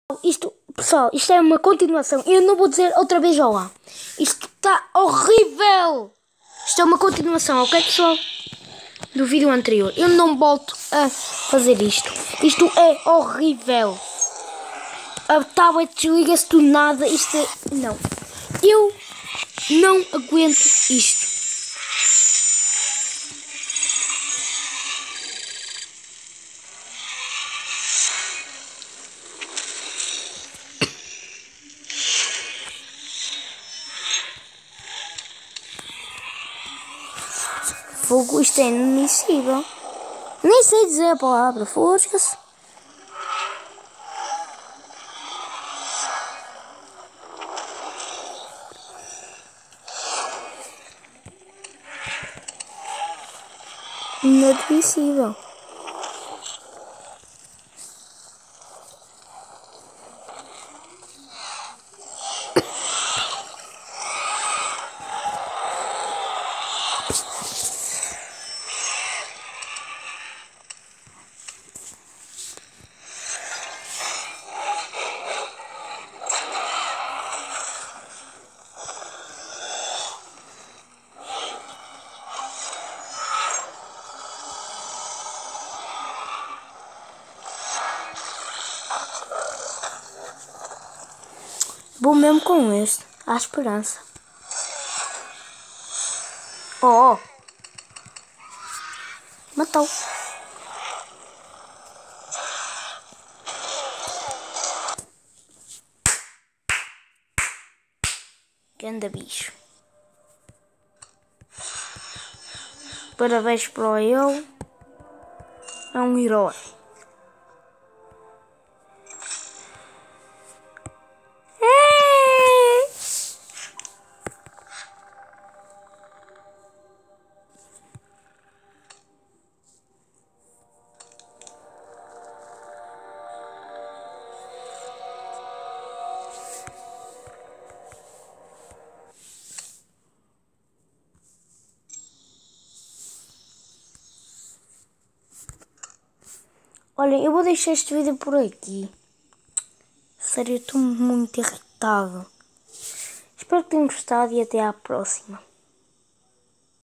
Pessoal, isto é uma continuação. Eu não vou dizer outra vez olá. Isto está horrível. Isto é uma continuação, ok, pessoal? Do vídeo anterior. Eu não volto a fazer isto. Isto é horrível. A tablet desliga-se do nada. Isto é... Não. Eu não aguento isto. Fogo, isto é inadmissível. Nem sei dizer a palavra, fosca-se. Inadmissível. Vou mesmo com este. Há esperança. Oh! Matou. Ganda bicho. Parabéns para ele. É um herói. Olha, eu vou deixar este vídeo por aqui. Sério, eu estou muito irritado. Espero que tenham gostado e até à próxima.